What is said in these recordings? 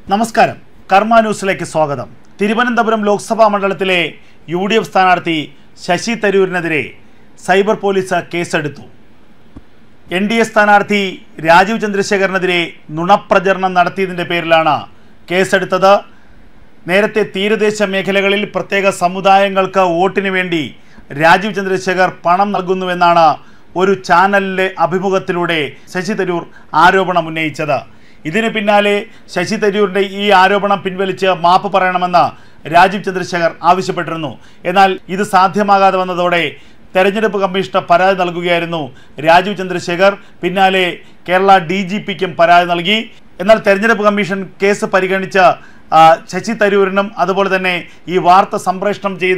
നമസ്കാരം, കർമ്മ ന്യൂസിലേക്ക് സ്വാഗതം. തിരുവനന്തപുരം ലോക്സഭാ മണ്ഡലത്തിലെ UDF സ്ഥാനാർത്ഥി ശശി തരൂരിനെതിരെ സൈബർ പോലീസ് കേസെടുത്തു. NDA സ്ഥാനാർത്ഥി രാജീവ് ചന്ദ്രശേഖറിനെതിരെ നുണപ്രചരണം നടത്തിയതിൻ്റെ പേരിലാണ് കേസെടുത്തത്. നേരത്തെ തീരദേശ മേഖലകളിൽ പ്രത്യേക സമുദായങ്ങൾക്ക് വോട്ടിന് വേണ്ടി രാജീവ് ചന്ദ്രശേഖർ പണം നൽകുന്നുവെന്നാണ് ഒരു ചാനലിലെ അഭിമുഖത്തിലൂടെ ശശി തരൂർ ആരോപണം ഉന്നയിച്ചത്. ഇതിന് പിന്നാലെ ശശി തരൂരിൻ്റെ ഈ ആരോപണം പിൻവലിച്ച് മാപ്പ് പറയണമെന്ന് രാജീവ് ചന്ദ്രശേഖർ ആവശ്യപ്പെട്ടിരുന്നു. എന്നാൽ ഇത് സാധ്യമാകാതെ വന്നതോടെ തെരഞ്ഞെടുപ്പ് കമ്മീഷന് പരാതി നൽകുകയായിരുന്നു രാജീവ് ചന്ദ്രശേഖർ. പിന്നാലെ കേരള DGPക്കും പരാതി നൽകി. എന്നാൽ തെരഞ്ഞെടുപ്പ് കമ്മീഷൻ കേസ് പരിഗണിച്ച ശശി തരൂരിനും അതുപോലെ തന്നെ ഈ വാർത്ത സംപ്രേഷണം ചെയ്ത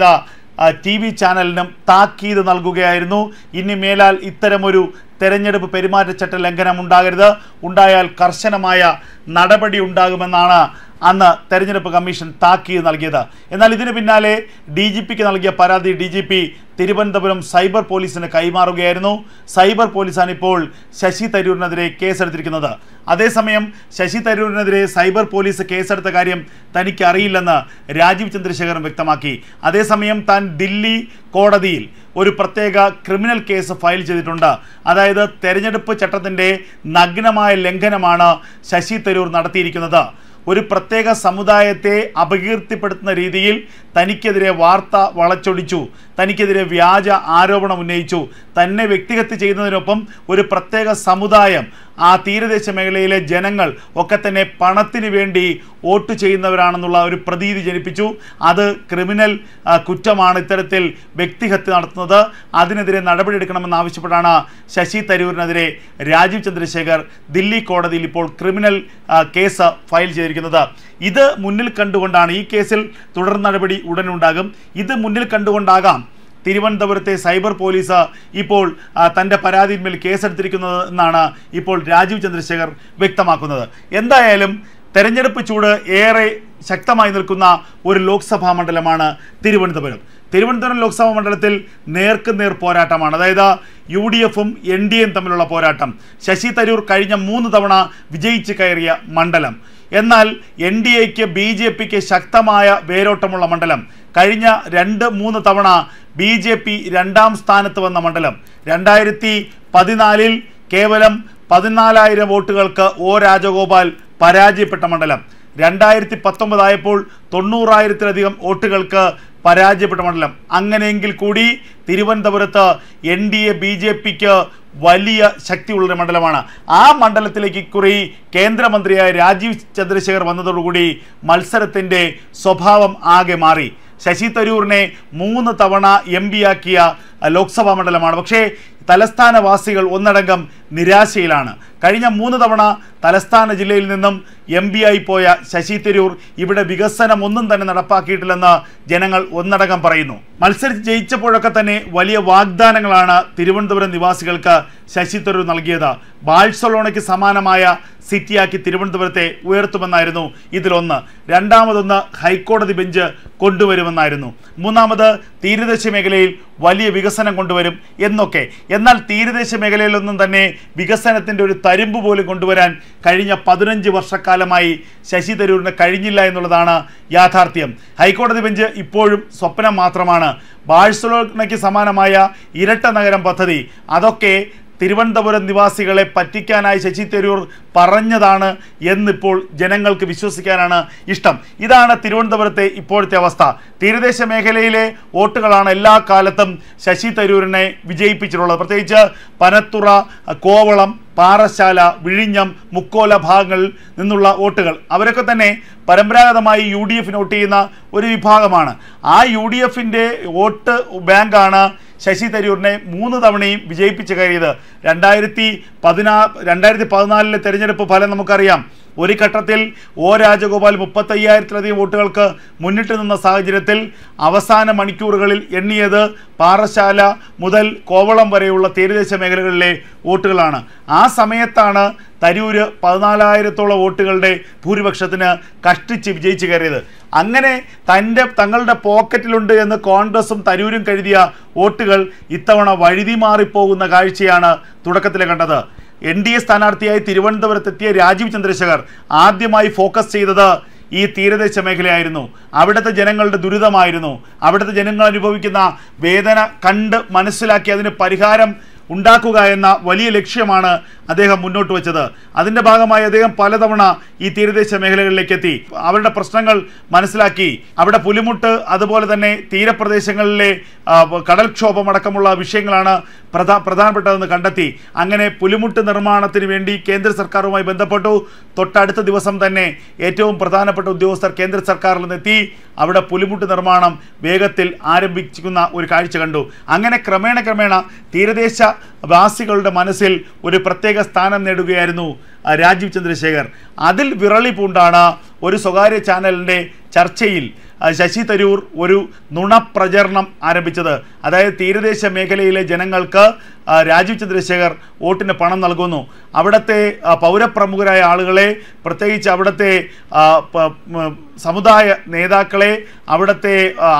TV ചാനലിനും താക്കീത് നൽകുകയായിരുന്നു. ഇനി മേലാൽ ഇത്തരമൊരു തെരഞ്ഞെടുപ്പ് പെരുമാറ്റച്ചട്ട ലംഘനം ഉണ്ടാകരുത്, ഉണ്ടായാൽ കർശനമായ നടപടി ഉണ്ടാകുമെന്നാണ് അന്ന് തെരഞ്ഞെടുപ്പ് കമ്മീഷൻ താക്കീത് നൽകിയത്. എന്നാൽ ഇതിന് പിന്നാലെ DGPക്ക് നൽകിയ പരാതി DGP തിരുവനന്തപുരം സൈബർ പോലീസിന് കൈമാറുകയായിരുന്നു. സൈബർ പോലീസാണ് ഇപ്പോൾ ശശി തരൂരിനെതിരെ കേസെടുത്തിരിക്കുന്നത്. അതേസമയം ശശി തരൂരിനെതിരെ സൈബർ പോലീസ് കേസെടുത്ത കാര്യം തനിക്ക് അറിയില്ലെന്ന് രാജീവ് ചന്ദ്രശേഖരൻ വ്യക്തമാക്കി. അതേസമയം താൻ ദില്ലി കോടതിയിൽ ഒരു പ്രത്യേക ക്രിമിനൽ കേസ് ഫയൽ ചെയ്തിട്ടുണ്ട്. അതായത് തെരഞ്ഞെടുപ്പ് ചട്ടത്തിൻ്റെ നഗ്നമായ ലംഘനമാണ് ശശി തരൂർ നടത്തിയിരിക്കുന്നത്. ഒരു പ്രത്യേക സമുദായത്തെ അപകീർത്തിപ്പെടുത്തുന്ന രീതിയിൽ തനിക്കെതിരെ വാർത്ത വളച്ചൊടിച്ചു, തനിക്കെതിരെ വ്യാജ ആരോപണം ഉന്നയിച്ചു. തന്നെ വ്യക്തിഹത്യ ചെയ്യുന്നതിനൊപ്പം ഒരു പ്രത്യേക സമുദായം, ആ തീരദേശ മേഖലയിലെ ജനങ്ങൾ ഒക്കെ തന്നെ പണത്തിന് വേണ്ടി വോട്ട് ചെയ്യുന്നവരാണെന്നുള്ള ഒരു പ്രതീതി ജനിപ്പിച്ചു. അത് ക്രിമിനൽ കുറ്റമാണ്. ഇത്തരത്തിൽ വ്യക്തിഹത്യ നടത്തുന്നത്, അതിനെതിരെ നടപടിയെടുക്കണമെന്ന് ആവശ്യപ്പെട്ടാണ് ശശി തരൂരിനെതിരെ രാജീവ് ചന്ദ്രശേഖർ ദില്ലി കോടതിയിൽ ഇപ്പോൾ ക്രിമിനൽ കേസ് ഫയൽ ചെയ്തിരിക്കുന്നത്. ഇത് മുന്നിൽ കണ്ടുകൊണ്ടാണ്, ഈ കേസിൽ തുടർ നടപടി ഉടനുണ്ടാകും. ഇത് മുന്നിൽ കണ്ടുകൊണ്ടാകാം തിരുവനന്തപുരത്തെ സൈബർ പോലീസ് ഇപ്പോൾ തൻ്റെ പരാതിന്മേൽ കേസെടുത്തിരിക്കുന്നത് എന്നാണ് ഇപ്പോൾ രാജീവ് ചന്ദ്രശേഖർ വ്യക്തമാക്കുന്നത്. എന്തായാലും തെരഞ്ഞെടുപ്പ് ചൂട് ഏറെ ശക്തമായി നിൽക്കുന്ന ഒരു ലോക്സഭാ മണ്ഡലമാണ് തിരുവനന്തപുരം. തിരുവനന്തപുരം ലോക്സഭാ മണ്ഡലത്തിൽ നേർക്കുനേർ പോരാട്ടമാണ്. അതായത് UDFും NDAയും തമ്മിലുള്ള പോരാട്ടം. ശശി തരൂർ കഴിഞ്ഞ 3 തവണ വിജയിച്ച് കയറിയ മണ്ഡലം. എന്നാൽ NDAയ്ക്ക് BJPക്ക് ശക്തമായ വേരോട്ടമുള്ള മണ്ഡലം. കഴിഞ്ഞ 2-3 തവണ BJP 2ാം സ്ഥാനത്ത് വന്ന മണ്ഡലം. 2014 കേവലം 14,000 വോട്ടുകൾക്ക് O രാജഗോപാൽ പരാജയപ്പെട്ട മണ്ഡലം. 2019 ആയപ്പോൾ 90,000-ലധികം വോട്ടുകൾക്ക് പരാജയപ്പെട്ട മണ്ഡലം. അങ്ങനെയെങ്കിൽ കൂടി തിരുവനന്തപുരത്ത് NDA BJPക്ക് വലിയ ശക്തിയുള്ളൊരു മണ്ഡലമാണ്. ആ മണ്ഡലത്തിലേക്ക് ഇക്കുറി കേന്ദ്രമന്ത്രിയായ രാജീവ് ചന്ദ്രശേഖർ വന്നതോടുകൂടി മത്സരത്തിൻ്റെ സ്വഭാവം ആകെ മാറി. ശശി തരൂരിനെ 3 തവണ MP ആക്കിയ ലോക്സഭാ മണ്ഡലമാണ്. പക്ഷേ തലസ്ഥാനവാസികൾ ഒന്നടങ്കം നിരാശയിലാണ്. കഴിഞ്ഞ 3 തവണ തലസ്ഥാന ജില്ലയിൽ നിന്നും MP ആയി പോയ ശശി തരൂർ ഇവിടെ വികസനം ഒന്നും തന്നെ നടപ്പാക്കിയിട്ടില്ലെന്ന് ജനങ്ങൾ ഒന്നടങ്കം പറയുന്നു. മത്സരിച്ച് ജയിച്ചപ്പോഴൊക്കെ തന്നെ വലിയ വാഗ്ദാനങ്ങളാണ് തിരുവനന്തപുരം നിവാസികൾക്ക് ശശി തരൂർ നൽകിയത്. ബാഴ്സലോണയ്ക്ക് സമാനമായ സിറ്റിയാക്കി തിരുവനന്തപുരത്തെ ഉയർത്തുമെന്നായിരുന്നു ഇതിലൊന്ന്. രണ്ടാമതൊന്ന് ഹൈക്കോടതി ബെഞ്ച് കൊണ്ടുവരുമെന്നായിരുന്നു. മൂന്നാമത് തീരദേശ മേഖലയിൽ വലിയ വികസനം കൊണ്ടുവരും എന്നൊക്കെ. എന്നാൽ തീരദേശ മേഖലയിലൊന്നും തന്നെ വികസനത്തിൻ്റെ ഒരു തരിമ്പ് പോലും കൊണ്ടുവരാൻ കഴിഞ്ഞ 15 വർഷക്കാലമായി ശശി തരൂരിന് കഴിഞ്ഞില്ല എന്നുള്ളതാണ് യാഥാർത്ഥ്യം. ഹൈക്കോടതി ബെഞ്ച് ഇപ്പോഴും സ്വപ്നം മാത്രമാണ്. ബാഴ്സലോണയ്ക്ക് സമാനമായ ഇരട്ട നഗരം പദ്ധതി, അതൊക്കെ തിരുവനന്തപുരം നിവാസികളെ പറ്റിക്കാനായി ശശി തരൂർ പറഞ്ഞതാണ് എന്നിപ്പോൾ ജനങ്ങൾക്ക് വിശ്വസിക്കാനാണ് ഇഷ്ടം. ഇതാണ് തിരുവനന്തപുരത്തെ ഇപ്പോഴത്തെ അവസ്ഥ. തീരദേശ മേഖലയിലെ വോട്ടുകളാണ് എല്ലാ കാലത്തും ശശി തരൂരിനെ വിജയിപ്പിച്ചിട്ടുള്ളത്. പ്രത്യേകിച്ച് പനത്തുറ, കോവളം, പാറശാല, വിഴിഞ്ഞം, മുക്കോല ഭാഗങ്ങളിൽ നിന്നുള്ള വോട്ടുകൾ, അവരൊക്കെ തന്നെ പരമ്പരാഗതമായി UDFിന് വോട്ട് ചെയ്യുന്ന ഒരു വിഭാഗമാണ്. ആ UDFിൻ്റെ വോട്ട് ബാങ്കാണ് ശശി തരൂരിനെ 3 തവണയും വിജയിപ്പിച്ച് കയറിയത്. 2014 തെരഞ്ഞെടുപ്പ് ഫലം നമുക്കറിയാം. ഒരു ഘട്ടത്തിൽ O രാജഗോപാൽ 35,000-ലധികം വോട്ടുകൾക്ക് മുന്നിട്ട് നിന്ന സാഹചര്യത്തിൽ അവസാന മണിക്കൂറുകളിൽ എണ്ണിയത് പാറശാല മുതൽ കോവളം വരെയുള്ള തീരദേശ മേഖലകളിലെ വോട്ടുകളാണ്. ആ സമയത്താണ് തരൂർ 14,000-ഓളം വോട്ടുകളുടെ ഭൂരിപക്ഷത്തിന് കഷ്ടിച്ച് വിജയിച്ച് കയറിയത്. അങ്ങനെ തങ്ങളുടെ പോക്കറ്റിലുണ്ട് എന്ന് കോൺഗ്രസും തരൂരും കരുതിയ വോട്ടുകൾ ഇത്തവണ വഴുതി മാറിപ്പോകുന്ന കാഴ്ചയാണ് തുടക്കത്തിൽ കണ്ടത്. NDA സ്ഥാനാർത്ഥിയായി തിരുവനന്തപുരത്തെത്തിയ രാജീവ് ചന്ദ്രശേഖർ ആദ്യമായി ഫോക്കസ് ചെയ്തത് ഈ തീരദേശ മേഖലയായിരുന്നു. അവിടുത്തെ ജനങ്ങളുടെ ദുരിതമായിരുന്നു. അവിടുത്തെ ജനങ്ങൾ അനുഭവിക്കുന്ന വേദന കണ്ട് മനസ്സിലാക്കി അതിന് പരിഹാരം ഉണ്ടാക്കുക എന്ന വലിയ ലക്ഷ്യമാണ് അദ്ദേഹം മുന്നോട്ട് വെച്ചത്. അതിൻ്റെ ഭാഗമായി അദ്ദേഹം പലതവണ ഈ തീരദേശ മേഖലകളിലേക്ക് എത്തി അവരുടെ പ്രശ്നങ്ങൾ മനസ്സിലാക്കി. അവിടെ പുലിമുട്ട്, അതുപോലെ തന്നെ തീരപ്രദേശങ്ങളിലെ കടൽക്ഷോഭമടക്കമുള്ള വിഷയങ്ങളാണ് പ്രധാനപ്പെട്ടതെന്ന് കണ്ടെത്തി. അങ്ങനെ പുലിമുട്ട് നിർമ്മാണത്തിന് വേണ്ടി കേന്ദ്ര സർക്കാരുമായി ബന്ധപ്പെട്ടു. തൊട്ടടുത്ത ദിവസം തന്നെ ഏറ്റവും പ്രധാനപ്പെട്ട ഉദ്യോഗസ്ഥർ കേന്ദ്ര സർക്കാരിൽ നിന്നെത്തി അവിടെ പുലിമുട്ട് നിർമ്മാണം വേഗത്തിൽ ആരംഭിക്കുന്ന ഒരു കാഴ്ച കണ്ടു. അങ്ങനെ ക്രമേണ തീരദേശ വാസികളുടെ മനസ്സിൽ ഒരു പ്രത്യേക സ്ഥാനം നേടുകയായിരുന്നു രാജീവ് ചന്ദ്രശേഖർ. അതിൽ വിറളി പൂണ്ടാണ് ഒരു സ്വകാര്യ ചാനലിൻ്റെ ചർച്ചയിൽ ശശി തരൂർ ഒരു നുണപ്രചരണം ആരംഭിച്ചത്. അതായത് തീരദേശ മേഖലയിലെ ജനങ്ങൾക്ക് രാജീവ് ചന്ദ്രശേഖർ വോട്ടിന് പണം നൽകുന്നു. അവിടുത്തെ പൗരപ്രമുഖരായ ആളുകളെ, പ്രത്യേകിച്ച് അവിടുത്തെ സമുദായ നേതാക്കളെ, അവിടുത്തെ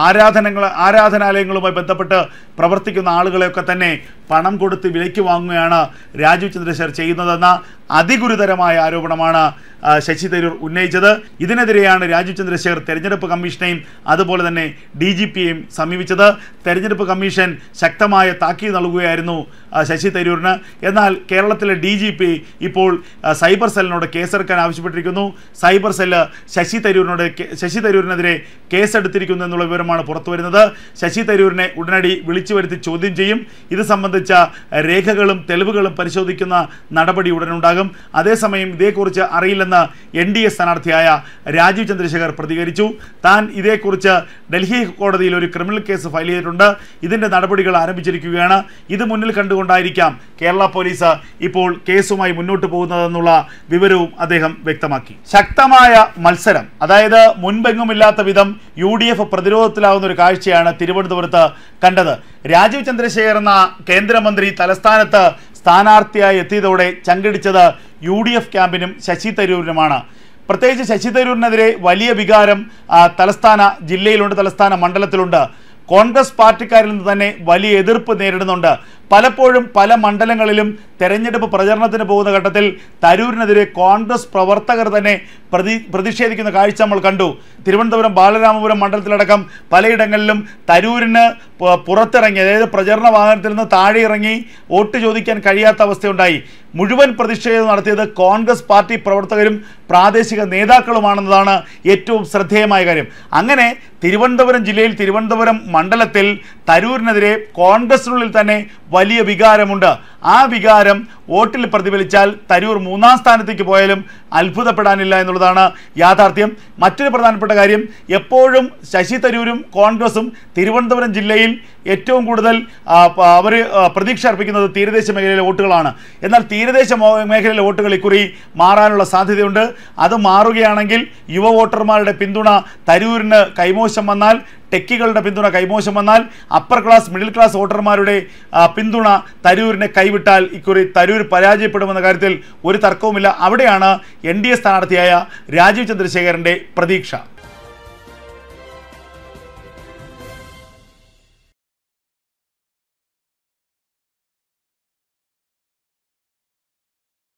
ആരാധനാലയങ്ങളുമായി ബന്ധപ്പെട്ട് പ്രവർത്തിക്കുന്ന ആളുകളെയൊക്കെ തന്നെ പണം കൊടുത്ത് വിലയ്ക്ക് വാങ്ങുകയാണ് രാജീവ് ചന്ദ്രശേഖർ ചെയ്യുന്നതെന്ന അതിഗുരുതരമായ ആരോപണമാണ് ശശി തരൂർ ഉന്നയിച്ചത്. ഇതിനെതിരെയാണ് രാജീവ് ചന്ദ്രശേഖർ തെരഞ്ഞെടുപ്പ് കമ്മീഷനെയും അതുപോലെ തന്നെ DGPയെയും സമീപിച്ചത്. തെരഞ്ഞെടുപ്പ് കമ്മീഷൻ ശക്തമായ താക്കീത് നൽകുകയായിരുന്നു ശശി തരൂരിന്. എന്നാൽ കേരളത്തിലെ DGP ഇപ്പോൾ സൈബർ സെല്ലിനോട് കേസെടുക്കാൻ ആവശ്യപ്പെട്ടിരിക്കുന്നു. സൈബർ സെല്ല് ശശി തരൂരിനെതിരെ കേസെടുത്തിരിക്കുന്നു എന്നുള്ള വിവരമാണ് പുറത്തു വരുന്നത്. ശശി തരൂരിനെ ഉടനടി വിളിച്ചു വരുത്തി ചോദ്യം ചെയ്യും. ഇത് സംബന്ധിച്ച രേഖകളും തെളിവുകളും പരിശോധിക്കുന്ന നടപടി ഉടനുണ്ടാകും. അതേസമയം ഇതേക്കുറിച്ച് അറിയില്ലെന്ന് NDA സ്ഥാനാർത്ഥിയായ രാജീവ് ചന്ദ്രശേഖർ പ്രതികരിച്ചു. താൻ ഇതേക്കുറിച്ച് ഡൽഹി കോടതിയിൽ ഒരു ക്രിമിനൽ കേസ് ഫയൽ ചെയ്തിട്ടുണ്ട്. ഇതിൻ്റെ നടപടികൾ ആരംഭിച്ചിരിക്കുകയാണ്. ഇത് മുന്നിൽ കണ്ടുകൊണ്ടായിരിക്കാം കേരള പോലീസ് ഇപ്പോൾ കേസുമായി മുന്നോട്ട് പോകുന്നതെന്നുള്ള വിവരവും അദ്ദേഹം വ്യക്തമാക്കി. ശക്തമായ മത്സരം, അതായത് മുൻപെങ്ങുമില്ലാത്ത വിധം UDF പ്രതിരോധത്തിലാവുന്ന ഒരു കാഴ്ചയാണ് തിരുവനന്തപുരത്ത് കണ്ടത്. രാജീവ് ചന്ദ്രശേഖർ എന്ന കേന്ദ്രമന്ത്രി തലസ്ഥാനത്ത് സ്ഥാനാർത്ഥിയായി എത്തിയതോടെ ചങ്കിടിച്ചത് UDF ക്യാമ്പിനും ശശി തരൂരിനുമാണ്. പ്രത്യേകിച്ച് ശശി തരൂരിനെതിരെ വലിയ വികാരം തലസ്ഥാന ജില്ലയിലുണ്ട്, തലസ്ഥാന മണ്ഡലത്തിലുണ്ട്. കോൺഗ്രസ് പാർട്ടിക്കാരിൽ നിന്ന് തന്നെ വലിയ എതിർപ്പ് നേരിടുന്നുണ്ട്. പലപ്പോഴും പല മണ്ഡലങ്ങളിലും തെരഞ്ഞെടുപ്പ് പ്രചരണത്തിന് പോകുന്ന ഘട്ടത്തിൽ തരൂരിനെതിരെ കോൺഗ്രസ് പ്രവർത്തകർ തന്നെ പ്രതിഷേധിക്കുന്ന കാഴ്ച നമ്മൾ കണ്ടു. തിരുവനന്തപുരം ബാലരാമപുരം മണ്ഡലത്തിലടക്കം പലയിടങ്ങളിലും തരൂരിന് പുറത്തിറങ്ങി, അതായത് പ്രചരണ വാഹനത്തിൽ നിന്ന് താഴെ ഇറങ്ങി വോട്ട് ചോദിക്കാൻ കഴിയാത്ത അവസ്ഥയുണ്ടായി. മുഴുവൻ പ്രതിഷേധം നടത്തിയത് കോൺഗ്രസ് പാർട്ടി പ്രവർത്തകരും പ്രാദേശിക നേതാക്കളുമാണെന്നതാണ് ഏറ്റവും ശ്രദ്ധേയമായ കാര്യം. അങ്ങനെ തിരുവനന്തപുരം ജില്ലയിൽ, തിരുവനന്തപുരം മണ്ഡലത്തിൽ തരൂരിനെതിരെ കോൺഗ്രസിനുള്ളിൽ തന്നെ വലിയ വികാരമുണ്ട്. ആ വികാരം വോട്ടിൽ പ്രതിഫലിച്ചാൽ തരൂർ 3ാം സ്ഥാനത്തേക്ക് പോയാലും അത്ഭുതപ്പെടാനില്ല എന്നുള്ളതാണ് യാഥാർത്ഥ്യം. മറ്റൊരു പ്രധാനപ്പെട്ട കാര്യം, എപ്പോഴും ശശി തരൂരും കോൺഗ്രസും തിരുവനന്തപുരം ജില്ലയിൽ ഏറ്റവും കൂടുതൽ അവർ പ്രതീക്ഷ അർപ്പിക്കുന്നത് തീരദേശ മേഖലയിലെ വോട്ടുകളാണ്. എന്നാൽ തീരദേശ മേഖലയിലെ വോട്ടുകൾ ഇക്കുറി മാറാനുള്ള സാധ്യതയുണ്ട്. അത് മാറുകയാണെങ്കിൽ യുവ വോട്ടർമാരുടെ പിന്തുണ തരൂരിന് കൈമോശം വന്നാൽ, ടെക്കികളുടെ പിന്തുണ കൈമോശം വന്നാൽ, അപ്പർ ക്ലാസ് മിഡിൽ ക്ലാസ് വോട്ടർമാരുടെ പിന്തുണ തരൂരിനെ കൈവിട്ടാൽ ഇക്കുറി തരൂർ പരാജയപ്പെടുമെന്ന കാര്യത്തിൽ ഒരു തർക്കവുമില്ല. അവിടെയാണ് NDA സ്ഥാനാർത്ഥിയായ രാജീവ് ചന്ദ്രശേഖറിൻ്റെ പ്രതീക്ഷ.